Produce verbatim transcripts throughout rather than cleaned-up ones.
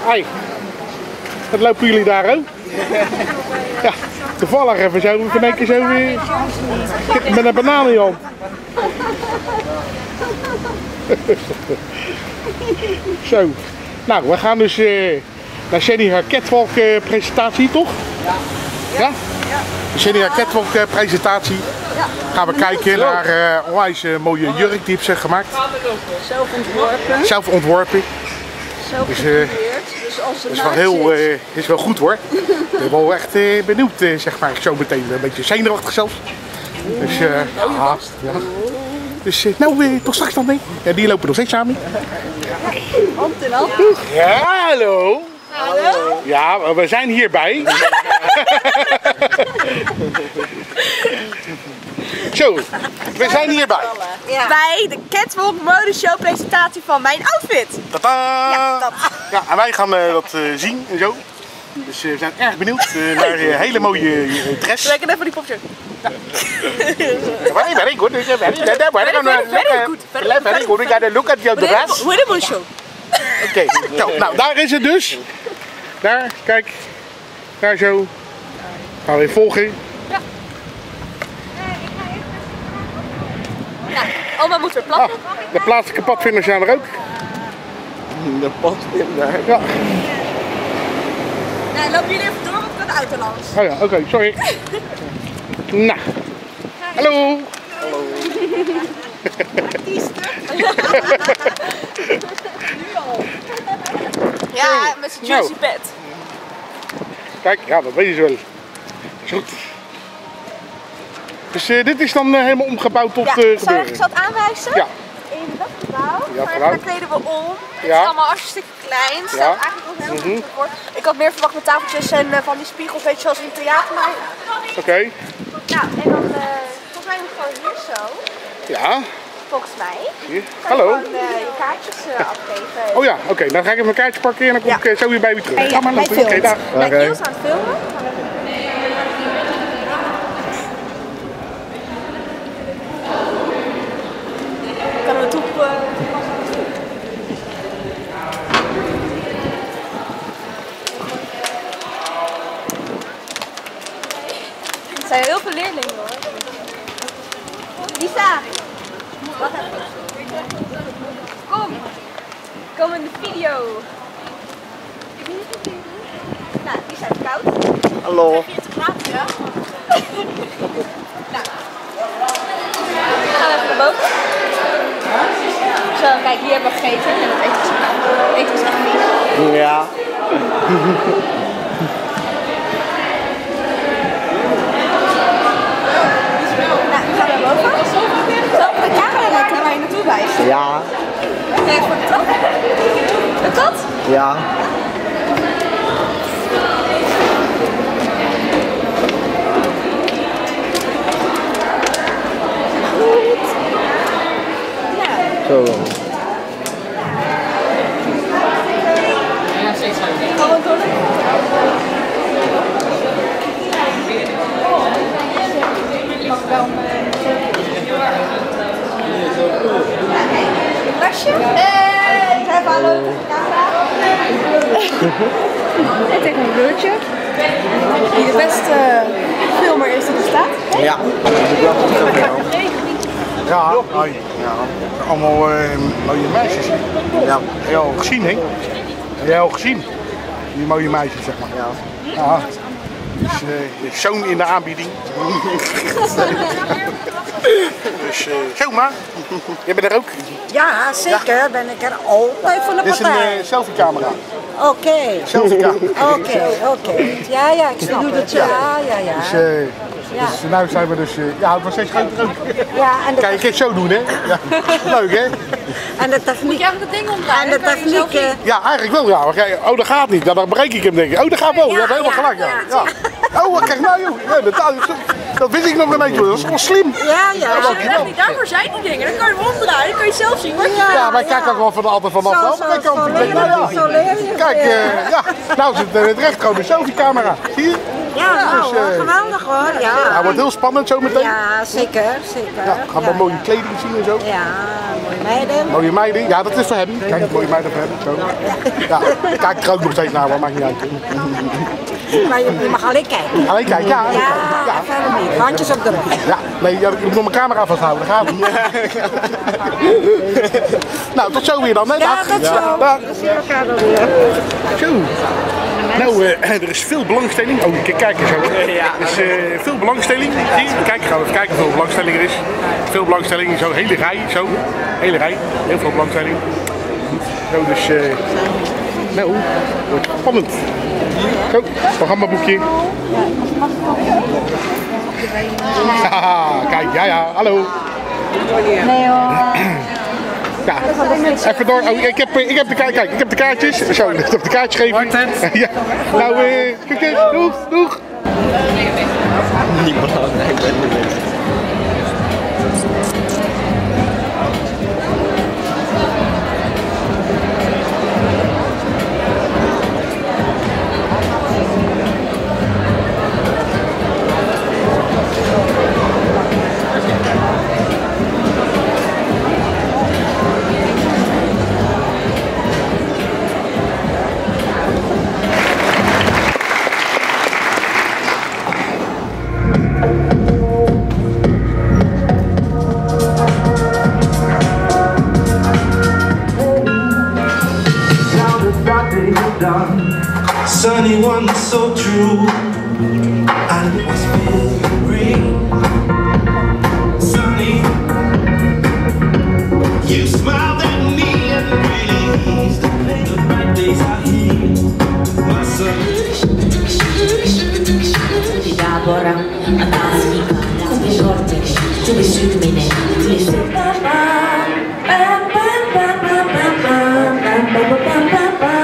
Hoi. Wat lopen jullie daar ook? Ja, toevallig even zo, in één keer zo weer. Met een banaan in je hand. Zo. Nou, we gaan dus uh, naar Shanny haar catwalk uh, presentatie, toch? Ja. Ja? Ja. De Shanny haar catwalk uh, presentatie. Ja. Gaan we kijken naar uh, onwijs uh, mooie jurk die ze gemaakt. Zelf ontworpen. Zelf ontworpen. Zelf dus, uh, dus als is wel heel, uh, is wel goed hoor. Ik ben wel echt uh, benieuwd, uh, zeg maar, zo meteen een beetje zenuwachtig zelfs. Dus, uh, ja, ja. Dus uh, nou, uh, tot straks dan mee. Ja, die lopen nog steeds samen. Hand in hand. Ja, hallo. Hallo. Ja, we zijn hierbij. Zo, we zijn hierbij. Ja. Bij de catwalk modeshow presentatie van mijn outfit. Tada! Ja, dat. Ja, en wij gaan uh, dat uh, zien en zo. Dus uh, we zijn erg benieuwd uh, naar een uh, hele mooie uh, dress. Lekker even die popje. Ja. Very, very good. Very, very, very, very, very good. Very, very good. We gotta look at your dress. Hoe de show. Oké, okay. Nou daar is het dus. Daar, kijk. Daar zo. Gaan we even volgen. Ja. Ja, oma moet weer platten. Ah, de plaatselijke padvinders zijn er ook. De padvinder. Ja. Nou, lopen jullie even door, want ik ben de auto langs. Oh ja, oké, okay, sorry. Nou. Hallo. Hallo. Artiesten. Nu al. Ja, met zijn juicy nou. bed. Kijk, ja, dat weet je wel. Is goed. Dus uh, dit is dan uh, helemaal omgebouwd tot ja, uh, zou ik eens wat aanwijzen? Ja. In dat gebouw, Ja, maar vooruit. daar kleden we om. Het Ja. is allemaal hartstikke klein. Het staat Ja. eigenlijk nog helemaal Mm-hmm. niet voor. Ik had meer verwacht met tafeltjes en uh, van die spiegels, weet je, zoals in het theater. Maar... Oké. Okay. Nou, en dan uh, volgens mij moet je gewoon hier zo. Ja. Volgens mij. Hier. Kan Hallo. je gewoon uh, je kaartjes uh, afgeven. Oh ja, oké. Okay. Dan ga ik even mijn kaartje pakken en dan kom Ja. ik uh, zo weer bij u terug. Hey, Ga maar lopen. Oké, dag. Kijk, Niels aan het filmen. Kan we toe... Uh, Er zijn heel veel leerlingen hoor. Lisa! Wacht even. Kom! Kom in de video. Nou, Lisa is koud. Hallo. Heb je het te praten, ja? Nou. We gaan even naar boven. Zo, kijk, hier hebben we gegeten. En het eten is, het eten is echt vies. Ja. Nou, we gaan naar boven. Zal ik de camera letten waar je naartoe wijst? Ja. Kijk, voor de kat. De kat? Ja. Goed. Ja. Zo. Gewoon door. Mag wel een lasje. Hey, have hallo camera. En tegen een kleurtje. Die de beste filmer is die er staat. Ja. Ja, hoi. Ja. Allemaal uh, mooie meisjes. Ja. Heb je al gezien, hè? Heb je al gezien? Die mooie meisjes, zeg maar. Ja. Ja. Dus uh, je zoon in de aanbieding. Dus uh, zo maar. Jij bent er ook. Ja, zeker. Ja. Ben ik er altijd van de Dit is een partij. uh, selfie-camera. Oké. Okay. Selfie-camera. Oké, okay, oké. Okay. Ja, ja, ik snap het. Ja, ja, ja. Dus, uh, ja. dus nu zijn we dus... Uh, ja, het was steeds groter ook. Ja, en de Kijk, je het zo doen, hè? Ja. Leuk, hè? En de techniek. Moet je even dat ding omdraaien? En de techniek. Uh, Ja, eigenlijk wel, ja. Maar, oh, dat gaat niet. Ja, dan breek ik hem, denk ik. Oh, dat gaat wel. Je hebt helemaal gelijk, ja. ja. Oh, wat kijk nou, joh. Ja, dat, dat, dat wist ik nog een beetje. Dat is wel slim. ja, ja. Echt niet, daarvoor zijn die dingen. Dan kan je hem omdraaien, dan kan je zelf zien wat je Ja, Ja, maar ik kijk ook wel van de altijd vanaf de Zo, andere zo, kant. zo Ik denk, nou ja. leer je. Zo leer je. Kijk, uh, ja. Nou zit er het recht gewoon de selfie-camera. Zie je? Ja, nou, Dus, hoor, eh, geweldig hoor. Ja. Ja, het wordt heel spannend zo meteen. Ja, zeker, zeker. Ja, we gaan wel mooie kleding zien en zo. Ja, mooie meiden. Mooie meiden, ja dat is voor hem. Kijk, mooie meiden voor hem. Zo. Ja, ik kijk er ook nog steeds naar, maar maakt niet uit. Maar je, je mag alleen kijken. Alleen kijk, ja. Ja, ja. Verder niet. Handjes op de rug. Ja, nee, ja, ik moet nog mijn camera vasthouden, dat gaat niet. Nou, tot zo weer dan, hè? Ja, Dag. tot zo. Dag. We zien elkaar dan weer. Zo. Nou, uh, er is veel belangstelling. Oh, kijk, kijk eens zo. Er is uh, veel belangstelling. Zie je? Kijk, gaan we even kijken hoeveel belangstelling er is. Veel belangstelling, zo, hele rij, zo. Hele rij, heel veel belangstelling. Zo, dus, uh, nou, wordt spannend. Zo, programmaboekje. Haha, kijk, ja, ja, hallo. Nee hoor. Ja, even door. Oh, ik, heb, ik, heb de, kijk, ik heb de kaartjes. Zo, ik heb de kaartjes geven. Ja. Nou, eh, succes. Doeg, doeg. Niet belangrijk bij de mensen. Sunny one so true, and it was filled with rain. Sunny, you smiled at me and released the pain. The bad days are here, my son. Dábora, a tázníka, kuby žortek, čuby sükmine, tlisu papa, pam pam pam pam pam pam pam pam pam pam.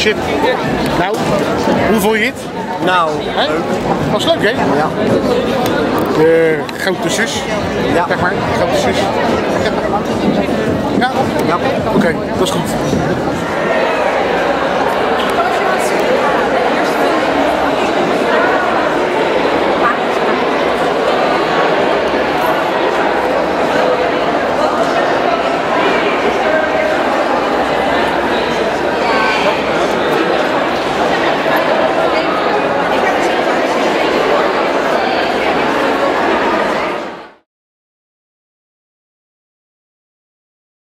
shit. Nou, hoe vond je het? Nou, Hè? Was leuk, hè? ja. De grote zus, Ja. zeg maar. Grote zus. Ja? Ja? Ja. Oké, dat is goed.